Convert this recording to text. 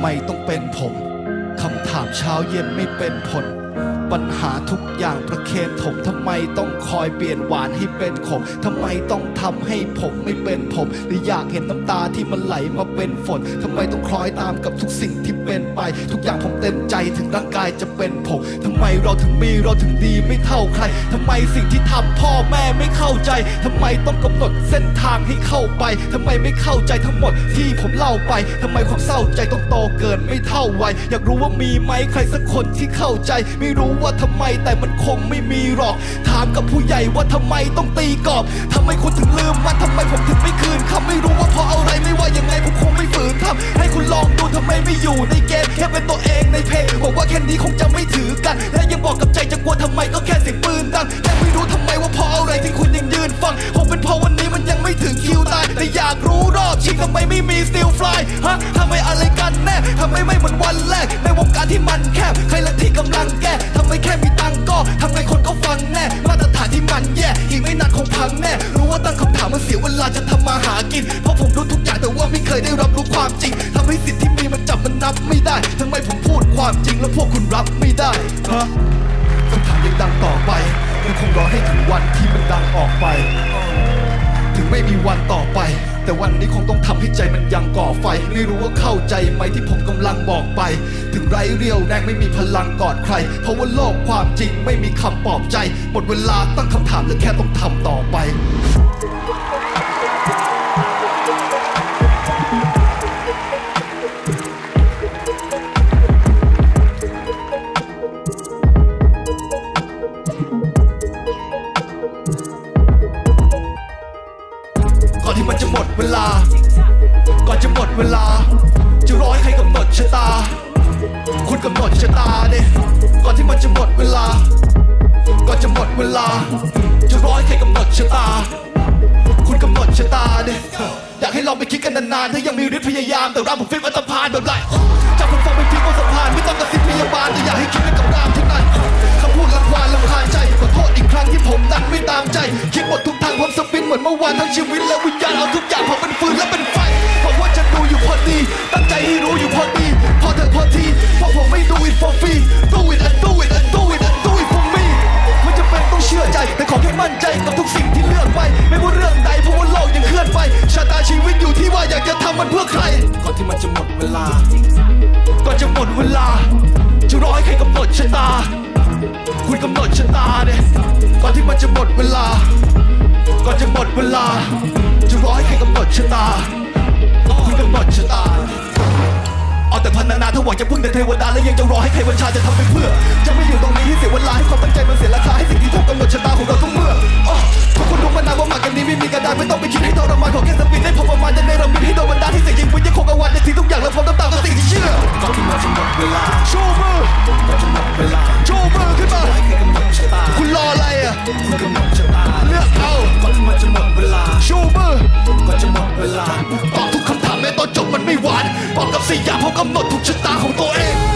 ไมต้องเป็นผมคำถามเช้าเย็นไม่เป็นผลปัญหาทุกอย่างประเคนถมทำไมต้องคอยเปลี่ยนหวานให้เป็นขมทำไมต้องทำให้ผมไม่เป็นผมหรืออยากเห็นน้ำตาที่มันไหลมาเป็นฝนทำไมต้องคล้อยตามกับทุกสิ่งที่เป็นไปทุกอย่างผมเต็มใจถึงร่างกายจะเป็นผมทำไมเราถึงมีเราถึงดีไม่เท่าใครทำไมสิ่งที่ทำพ่อแม่ไม่เข้าใจทำไมต้องกำหนดเส้นทางให้เข้าไปทำไมไม่เข้าใจทั้งหมดที่ผมเล่าไปทำไมความเศร้าใจต้องโตเกินไม่เท่าวัยอยากรู้ว่ามีไหมใครสักคนที่เข้าใจไม่รู้ว่าทำไมแต่มันคงไม่มีหรอกถามกับผู้ใหญ่ว่าทำไมต้องตีกรอบทำไมคุณถึงลืมมันทำไมผมถึงไม่คืนคำไม่รู้ว่าเพราะอะไรไม่ว่ายังไงผมคงไม่ฝืนทำให้คุณลองดูทำไมไม่อยู่ในเกมแค่เป็นตัวเองในเพลงบอกว่าแค่นี้คงจะไม่ถือกันและยังบอกกับใจจะกลัวทำไมก็แค่เสียงปืนดังแต่ไม่รู้ทำไมว่าเพราะอะไรที่คุณยังยืนฟังคงเป็นเพราะวันนี้มันยังไม่ถึงคิวตายแต่อยากรู้รอบชิงทำไมไม่มี Still Fly ฮะทำไมอะไรกันแน่ทำไมไม่เหมือนวันแรกในวงการที่มันแคบใครละที่กำลังแก้ทำไมแค่มีตังก็ทำไมคนก็ฟังแน่มาตรฐานที่มันแย่อีกไม่นานคงพังแน่รู้ว่าตั้งคำถามมันเสียเวลาจะทำมาหากินเพราะผมรู้ทุกอย่างแต่ว่าไม่เคยได้รับรู้ความจริงทำให้สิ่งที่มีมันจับมันนับไม่ได้ทำไมผมพูดความจริงแล้วพวกคุณรับไม่ได้ฮะคำถามยังดังต่อไปยังคงรอให้ถึงวันที่มันดังออกไปถึงไม่มีวันต่อไปแต่วันนี้คงต้องทำให้ใจมันยังก่อไฟไม่รู้ว่าเข้าใจไหมที่ผมกำลังบอกไปถึงไร้เรี่ยวแรงไม่มีพลังกอดใครเพราะว่าโลกความจริงไม่มีคำปลอบใจหมดเวลาตั้งคำถามและแค่ต้องทำต่อไปก่อนที่มันจะหมดเวลาก่อนจะหมดเวลาจะรอให้ใครกำหนดชะตาคุณกำหนดชะตาเด้ก่อนที่มันจะหมดเวลาก่อนจะหมดเวลาจะรอให้ใครกำหนดชะตาคุณกำหนดชะตาเด้อยากให้ลองไปคิดกันนานๆถ้ายังมีฤทธิ์พยายามแต่ร่างผมฟิตอัตภานแบบไรจับคนฟังเป็นพิษบนสะพานไม่ต้องกระซิบพยาบาลแต่อยากให้คิดเป็นกับร่างทั้งนั้นคำพูดรังควานรำคาญใจขอโทษอีกครั้งที่ผมนั้นไม่ตามใจคิดหมดทุกทางผมสปินเหมือนเมื่อวานทั้งชีวิตและวิญญาณเอาทุกอย่างผมเป็นฟืนและเป็นไฟเพราะว่าจะดูอยู่พอดีตั้งใจให้รู้อยู่พอดีพอเถอะพอทีเพราะผมไม่ดู it for free do it and do it and do it and do it for me ไม่จำเป็นต้องเชื่อใจแต่ขอแค่มั่นใจกับทุกสิ่งที่เลือกไปไม่ว่าเรื่องใดเพราะว่าโลกยังเคลื่อนไปชะตาชีวิตอยู่ที่ว่าอยากจะทำมันเพื่อใครก่อนที่มันจะหมดเวลาก่อนจะหมดเวลาจะรอให้ใครกำหนดชะตาคุณกำหนดชะตาเนี่ยก่อนที่มันจะหมดเวลาก่อนจะหมดเวลาจะรอให้ใครกำหนดชะตาคุณกำหนดชะตาเอาแต่พันนาถ้าหวังจะพึ่งแต่เทวดาแล้วยังจะรอให้ใครบัญชาจะทำไปเพื่อจะไม่อยู่ตรงนี้ให้เสียเวลาให้ความตั้งใจมันเสียราคาให้สิ่งที่ถูกกำหนดชะตาของเราทุกเมื่อทุกคนรู้มานานว่าหมากกันนี้ไม่มีกระดานไม่ต้องไปคิดให้ทรมานขอแค่สปินได้พอประมาณจะในระมิดให้โดนบันดาลให้เสียงยิงปืนยังคงกังวลในทิ้งทุกอย่างแล้วพร้อมน้ำตากับสิ่งที่เชื่อก่อนที่มันจะหมดเวลาโชว์มือก่อนจะหมดเวลาโชว์มือขึ้นมาให้ใครกำหนดชะตาคุณรออะไรอ่ะคุณกำหนดชะตาเลือกเอาก่อนที่มันจะหมดเวลาโชว์มือก่อนจะหมดเวลาตอบทุกคำถามแม้ตอนจบมันไม่หวานบอกกับสยามเขากำหนดทุกชะตาของตัวเอง